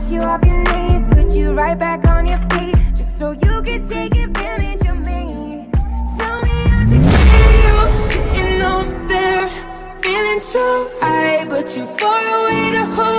you off your knees, put you right back on your feet, just so you can take advantage of me. Tell me how's it feel sitting up there, feeling so high, but too far away to hold